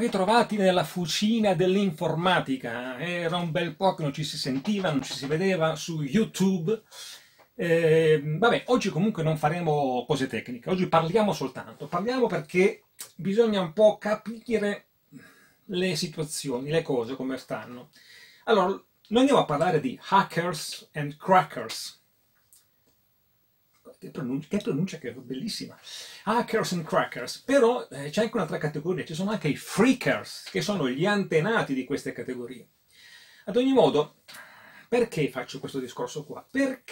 ritrovati nella fucina dell'informatica. Era un bel po' che non ci si sentiva, non ci si vedeva su YouTube. Vabbè, oggi comunque non faremo cose tecniche, oggi parliamo soltanto. Parliamo perché bisogna un po' capire le situazioni, le cose come stanno. Allora, noi andiamo a parlare di hackers and crackers. Che pronuncia che è bellissima. Hackers and crackers. Però c'è anche un'altra categoria, ci sono anche i freakers, che sono gli antenati di queste categorie. Ad ogni modo, perché faccio questo discorso qua?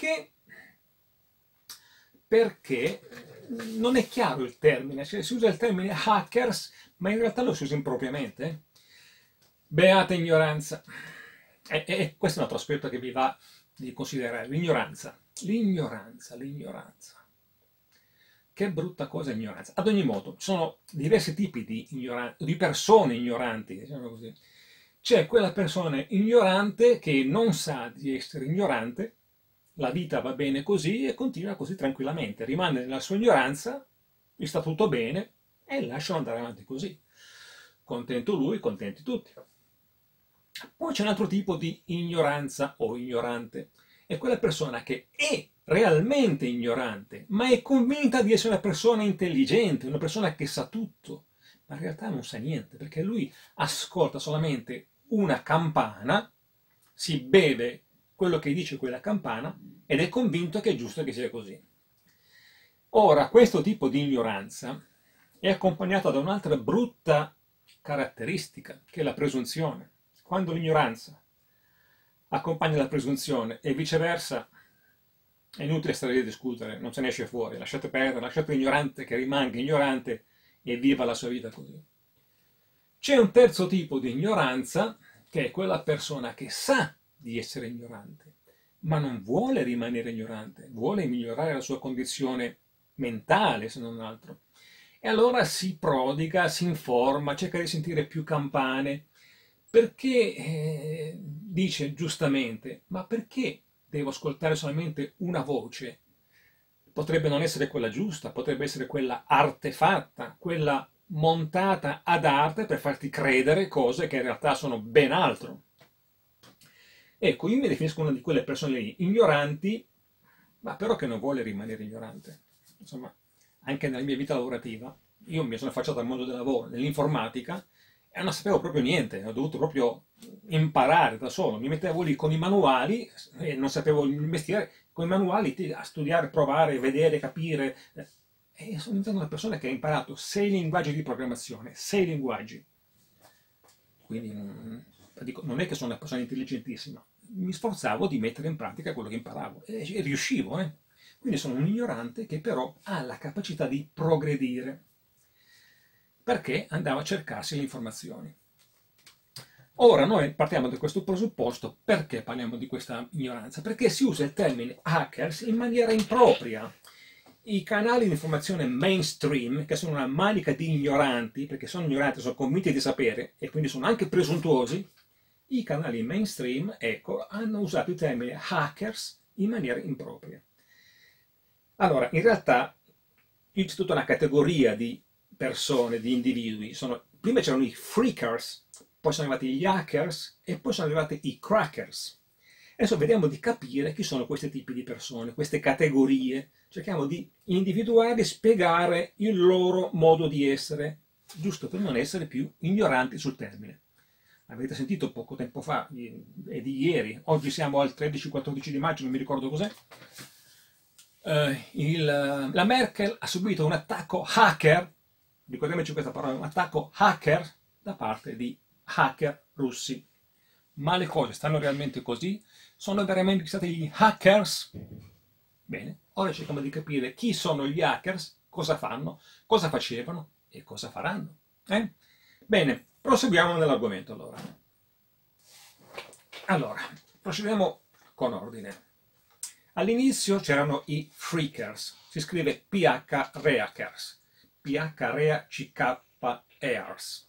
Perché non è chiaro il termine, cioè si usa il termine hackers, ma in realtà lo si usa impropriamente. Beata ignoranza. E questo è un altro aspetto che vi va di considerare, l'ignoranza. L'ignoranza. Che brutta cosa l'ignoranza. Ad ogni modo, ci sono diversi tipi di persone ignoranti, diciamo così. C'è quella persona ignorante che non sa di essere ignorante, la vita va bene così e continua così tranquillamente, rimane nella sua ignoranza, gli sta tutto bene e lasciano andare avanti così. Contento lui, contenti tutti. Poi c'è un altro tipo di ignoranza o ignorante, è quella persona che è realmente ignorante, ma è convinta di essere una persona intelligente, una persona che sa tutto, ma in realtà non sa niente, perché lui ascolta solamente una campana, si beve quello che dice quella campana ed è convinto che è giusto che sia così. Ora, questo tipo di ignoranza è accompagnata da un'altra brutta caratteristica, che è la presunzione. Quando l'ignoranza accompagna la presunzione e viceversa, è inutile stare lì a discutere, non se ne esce fuori, lasciate perdere, lasciate l'ignorante che rimanga ignorante e viva la sua vita così. C'è un terzo tipo di ignoranza, che è quella persona che sa di essere ignorante, ma non vuole rimanere ignorante, vuole migliorare la sua condizione mentale, se non altro. E allora si prodiga, si informa, cerca di sentire più campane, perché dice giustamente, ma perché devo ascoltare solamente una voce? Potrebbe non essere quella giusta, potrebbe essere quella artefatta, quella montata ad arte per farti credere cose che in realtà sono ben altro. Ecco, io mi definisco una di quelle persone lì, ignoranti, ma però che non vuole rimanere ignorante. Insomma, anche nella mia vita lavorativa, io mi sono affacciato al mondo del lavoro, nell'informatica, e non sapevo proprio niente, ho dovuto proprio imparare da solo. Mi mettevo lì con i manuali e non sapevo il mestiere, con i manuali a studiare, provare, vedere, capire. E sono diventato una persona che ha imparato 6 linguaggi di programmazione, 6 linguaggi. Quindi non è che sono una persona intelligentissima, mi sforzavo di mettere in pratica quello che imparavo e riuscivo. Quindi sono un ignorante che però ha la capacità di progredire, perché andava a cercarsi le informazioni. Ora noi partiamo da questo presupposto. Perché parliamo di questa ignoranza? Perché si usa il termine hackers in maniera impropria. I canali di informazione mainstream, che sono una manica di ignoranti, perché sono ignoranti, sono convinti di sapere e quindi sono anche presuntuosi, i canali mainstream, ecco, hanno usato il termine hackers in maniera impropria. Allora, in realtà c'è tutta una categoria di persone, di individui. Prima c'erano i freakers, poi sono arrivati gli hackers e poi sono arrivati i crackers. Adesso vediamo di capire chi sono questi tipi di persone, queste categorie. Cerchiamo di individuare e spiegare il loro modo di essere, giusto per non essere più ignoranti sul termine. Avete sentito poco tempo fa, è di ieri, oggi siamo al 13-14 di maggio, non mi ricordo cos'è, la Merkel ha subito un attacco hacker, ricordiamoci questa parola, un attacco hacker da parte di hacker russi. Ma le cose stanno realmente così? Sono veramente stati gli hackers? Bene, ora cerchiamo di capire chi sono gli hackers, cosa fanno, cosa facevano e cosa faranno. Bene, proseguiamo nell'argomento allora. Allora, procediamo con ordine. All'inizio c'erano i freakers, si scrive PH-reakers, PH-REACK-EARS.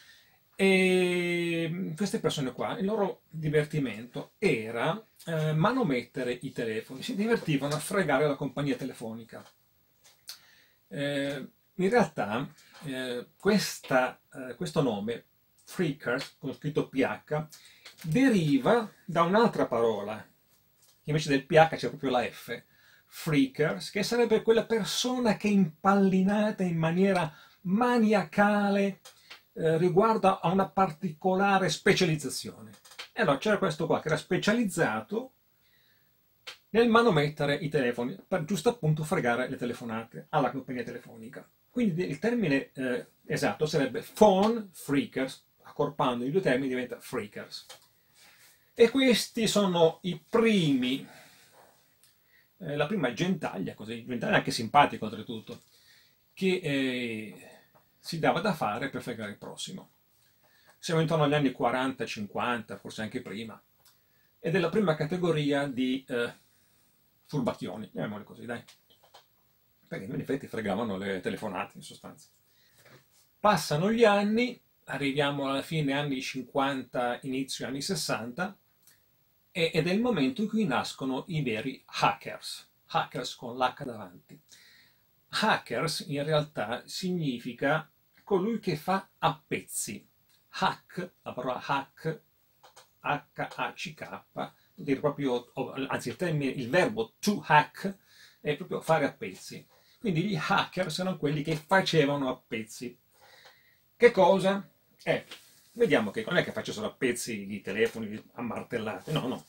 E queste persone qua, il loro divertimento era manomettere i telefoni, si divertivano a fregare la compagnia telefonica. In realtà questo nome Phreakers, con scritto PH, deriva da un'altra parola, che invece del PH c'è proprio la F, Phreakers, che sarebbe quella persona che è impallinata in maniera maniacale riguardo a una particolare specializzazione. E allora c'era questo qua che era specializzato nel manomettere i telefoni, per giusto appunto fregare le telefonate alla compagnia telefonica. Quindi il termine esatto sarebbe phone phreakers, accorpando i due termini diventa phreakers. E questi sono i primi, la prima gentaglia, così, gentaglia anche simpatico oltretutto, che si dava da fare per fregare il prossimo. Siamo intorno agli anni 40-50, forse anche prima, ed è la prima categoria di furbacchioni, chiamiamoli così, dai, perché in effetti fregavano le telefonate in sostanza. Passano gli anni, arriviamo alla fine anni 50, inizio anni 60, ed è il momento in cui nascono i veri hackers, hackers con l'H davanti. Hackers in realtà significa colui che fa a pezzi. Hack, la parola hack, H-A-C-K, vuol dire proprio, anzi il verbo to hack è proprio fare a pezzi. Quindi gli hacker sono quelli che facevano a pezzi. Che cosa? Vediamo che non è che faccio solo a pezzi di telefoni a martellate, no, no.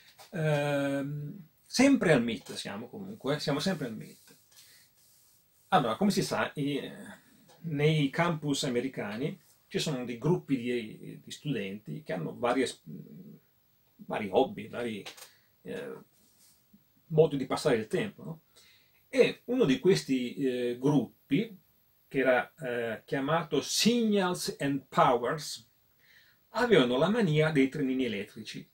Sempre al MIT siamo comunque, siamo sempre al MIT. Allora, come si sa, nei campus americani ci sono dei gruppi di studenti che hanno vari hobby, vari modi di passare il tempo, no? E uno di questi gruppi, che era chiamato Signals and Powers, avevano la mania dei trenini elettrici,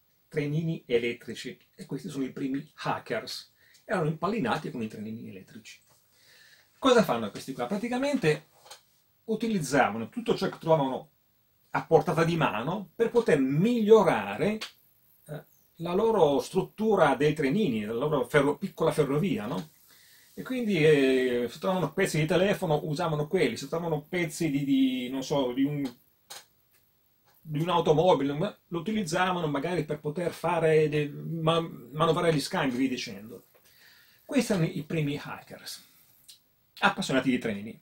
e questi sono i primi hackers. Erano impallinati con i trenini elettrici. Cosa fanno questi qua? Praticamente utilizzavano tutto ciò che trovavano a portata di mano per poter migliorare la loro struttura dei trenini, la loro piccola ferrovia, no? E quindi se trovavano pezzi di telefono usavano quelli, se trovavano pezzi non so, di un'automobile, lo utilizzavano magari per poter fare manovrare gli scambi, via dicendo. Questi erano i primi hackers, appassionati di treni.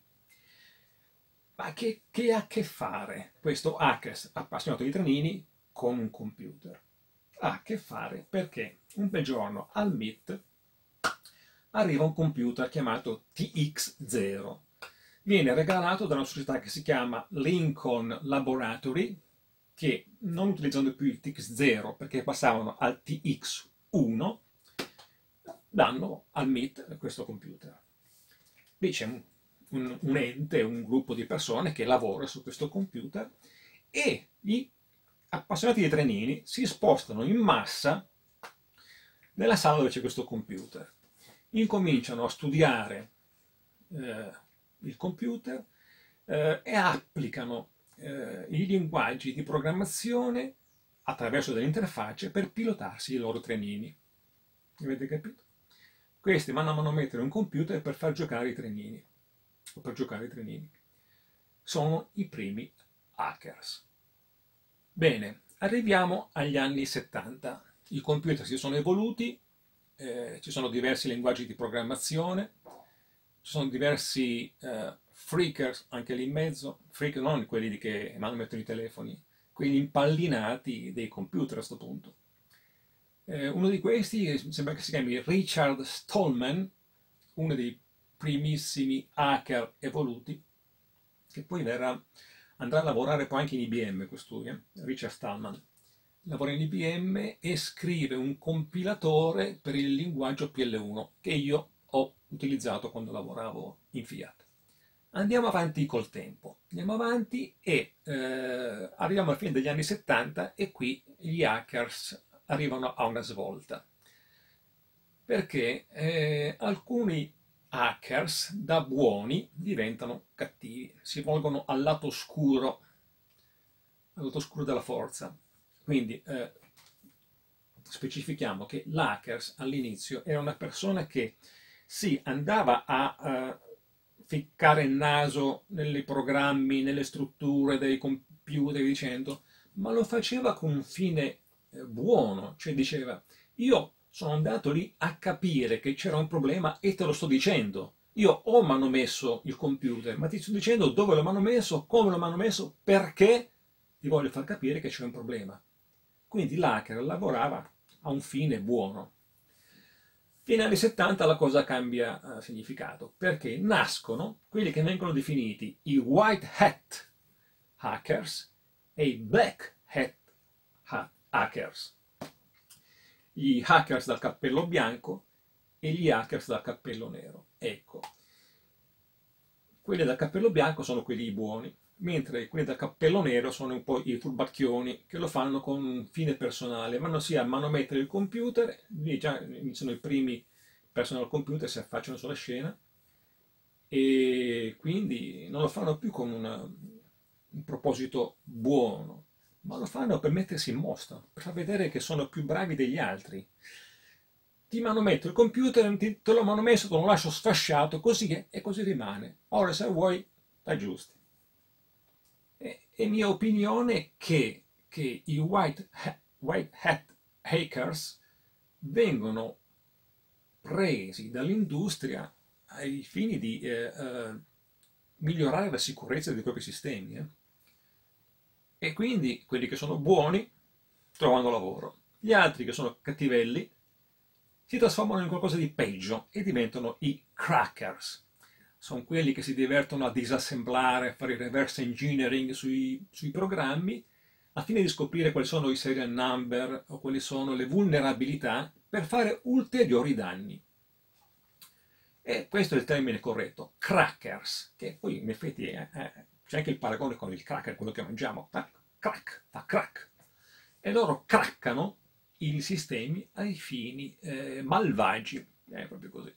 Ma che ha a che fare questo hacker appassionato di trenini con un computer? Ha a che fare perché un bel giorno al MIT arriva un computer chiamato TX0. Viene regalato da una società che si chiama Lincoln Laboratory, che non utilizzando più il TX0 perché passavano al TX1, danno al MIT questo computer. Lì c'è un ente, un gruppo di persone che lavora su questo computer e gli appassionati di trenini si spostano in massa nella sala dove c'è questo computer. Incominciano a studiare il computer e applicano i linguaggi di programmazione attraverso delle interfacce per pilotarsi i loro trenini. Avete capito? Questi vanno a manomettere un computer per far giocare i trenini, o per giocare i trenini. Sono i primi hackers. Bene, arriviamo agli anni 70. I computer si sono evoluti, ci sono diversi linguaggi di programmazione, ci sono diversi phreakers anche lì in mezzo, phreakers non quelli che manomettono i telefoni, quelli impallinati dei computer a questo punto. Uno di questi sembra che si chiami Richard Stallman, uno dei primissimi hacker evoluti, che poi andrà a lavorare poi anche in IBM, quest'uno, Richard Stallman. Lavora in IBM e scrive un compilatore per il linguaggio PL1 che io ho utilizzato quando lavoravo in Fiat. Andiamo avanti col tempo, andiamo avanti e arriviamo alla fine degli anni 70 e qui gli hackers arrivano a una svolta, perché alcuni hackers da buoni diventano cattivi, si volgono al lato oscuro della forza. Quindi specifichiamo che l'hackers all'inizio era una persona che sì, andava a ficcare il naso nei programmi, nelle strutture dei computer, computer dicendo, ma lo faceva con un fine buono, cioè diceva, io sono andato lì a capire che c'era un problema e te lo sto dicendo. Io ho manomesso il computer, ma ti sto dicendo dove lo manomesso, come lo manomesso, perché ti voglio far capire che c'è un problema. Quindi l'hacker lavorava a un fine buono. Fino agli anni 70 la cosa cambia significato, perché nascono quelli che vengono definiti i white hat hackers e i black hat hackers. Gli hackers dal cappello bianco e gli hackers dal cappello nero. Ecco, quelli dal cappello bianco sono quelli buoni, mentre quelli dal cappello nero sono un po' i furbacchioni che lo fanno con un fine personale, vanno sia a manomettere il computer, lì già iniziano i primi personal computer, si affacciano sulla scena e quindi non lo fanno più con un proposito buono, ma lo fanno per mettersi in mostra, per far vedere che sono più bravi degli altri. Ti manometto il computer, te lo manometto, te lo lascio sfasciato, così è e così rimane. Ora se vuoi, aggiusti. È mia opinione che i white hat hackers vengono presi dall'industria ai fini di migliorare la sicurezza dei propri sistemi. E quindi quelli che sono buoni trovano lavoro. Gli altri che sono cattivelli si trasformano in qualcosa di peggio e diventano i crackers. Sono quelli che si divertono a disassemblare, a fare reverse engineering sui programmi, al fine di scoprire quali sono i serial number o quali sono le vulnerabilità per fare ulteriori danni. E questo è il termine corretto, crackers, che poi in effetti c'è anche il paragone con il cracker, quello che mangiamo, fa crack. E loro craccano i sistemi ai fini malvagi, è proprio così.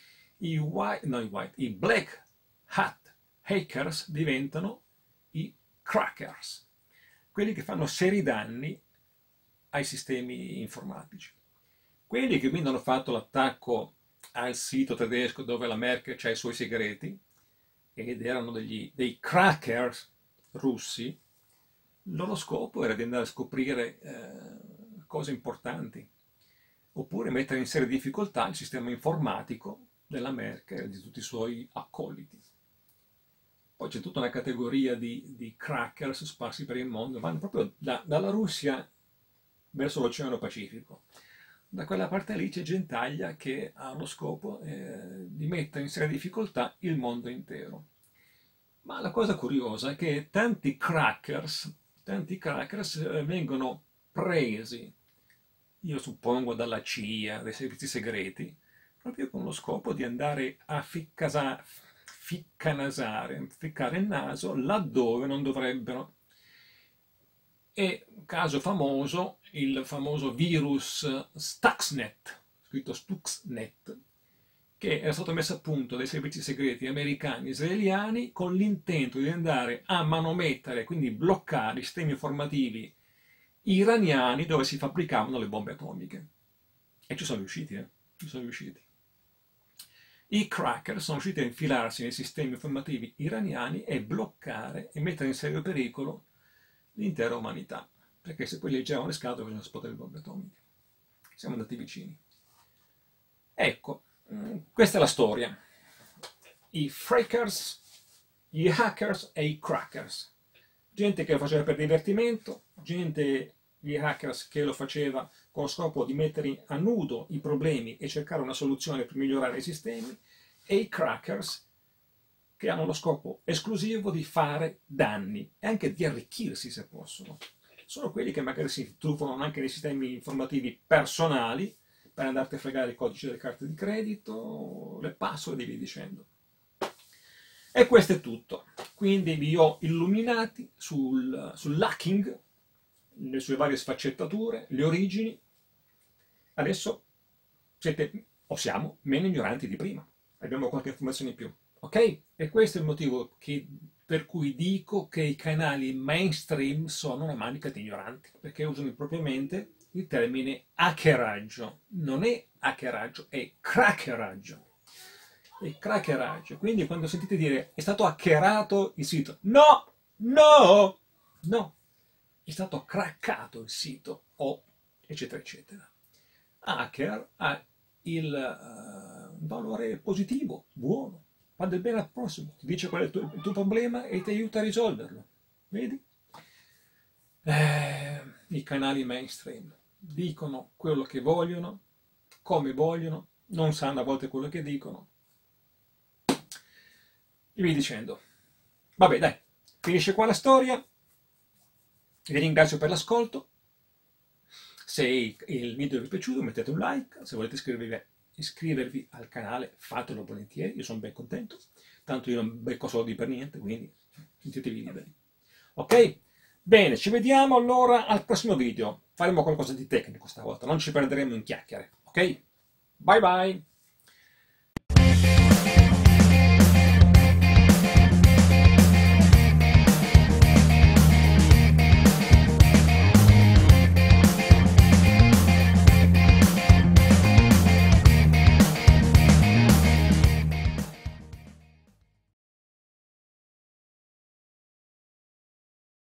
I black hat hackers diventano i crackers, quelli che fanno seri danni ai sistemi informatici. Quelli che quindi hanno fatto l'attacco al sito tedesco dove la Merkel ha i suoi segreti, ed erano dei crackers russi, il loro scopo era di andare a scoprire cose importanti, oppure mettere in seria difficoltà il sistema informatico della Merkel e di tutti i suoi accoliti. Poi c'è tutta una categoria di crackers sparsi per il mondo, vanno proprio dalla Russia verso l'Oceano Pacifico. Da quella parte lì c'è gentaglia che ha lo scopo di mettere in seria difficoltà il mondo intero. Ma la cosa curiosa è che tanti crackers vengono presi, io suppongo dalla CIA, dai servizi segreti, proprio con lo scopo di andare a ficcare il naso laddove non dovrebbero. E un caso famoso, il famoso virus Stuxnet, scritto Stuxnet, che era stato messo a punto dai servizi segreti americani e israeliani con l'intento di andare a manomettere, quindi bloccare i sistemi informativi iraniani dove si fabbricavano le bombe atomiche. E ci sono riusciti, Ci sono riusciti. I cracker sono riusciti a infilarsi nei sistemi informativi iraniani e bloccare e mettere in serio pericolo l'intera umanità, perché se poi leggevano le scatole facevano esplodere le bombe atomiche. Siamo andati vicini. Ecco, questa è la storia. I freakers, gli hackers e i crackers. Gente che lo faceva per divertimento, gli hackers che lo faceva con lo scopo di mettere a nudo i problemi e cercare una soluzione per migliorare i sistemi, e i crackers che hanno lo scopo esclusivo di fare danni e anche di arricchirsi se possono. Sono quelli che magari si truffano anche nei sistemi informativi personali per andarti a fregare il codice delle carte di credito, le password e via dicendo. E questo è tutto. Quindi vi ho illuminati sull'hacking, le sue varie sfaccettature, le origini. Adesso siete o siamo meno ignoranti di prima. Abbiamo qualche informazione in più. Ok? E questo è il motivo per cui dico che i canali mainstream sono una manica di ignoranti, perché usano impropriamente il termine hackeraggio. Non è hackeraggio, è crackeraggio. È crackeraggio. Quindi quando sentite dire è stato hackerato il sito, no! No, è stato craccato il sito o eccetera eccetera. Hacker ha il valore positivo, buono, fa del bene al prossimo, ti dice qual è il tuo problema e ti aiuta a risolverlo. Vedi? I canali mainstream dicono quello che vogliono, come vogliono, non sanno a volte quello che dicono. E via dicendo. Vabbè, dai, finisce qua la storia. Vi ringrazio per l'ascolto. Se il video vi è piaciuto mettete un like, se volete iscrivervi al canale fatelo volentieri, io sono ben contento, tanto io non becco soldi per niente, quindi sentitevi liberi. Ok? Bene, ci vediamo allora al prossimo video, faremo qualcosa di tecnico stavolta, non ci perderemo in chiacchiere, ok? Bye bye!